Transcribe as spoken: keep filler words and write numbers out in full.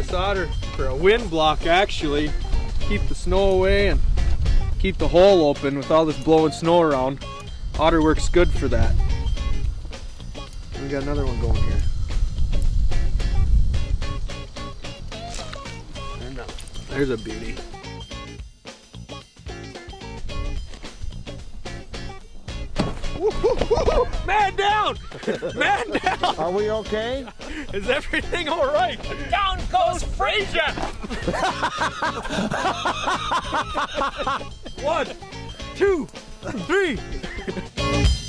this otter for a wind block, actually. Keep the snow away and keep the hole open with all this blowing snow around. Otter works good for that. We got another one going here. There's a beauty. Man down! Man down! Are we okay? Is everything all right? Down goes Frazier! One, two, three.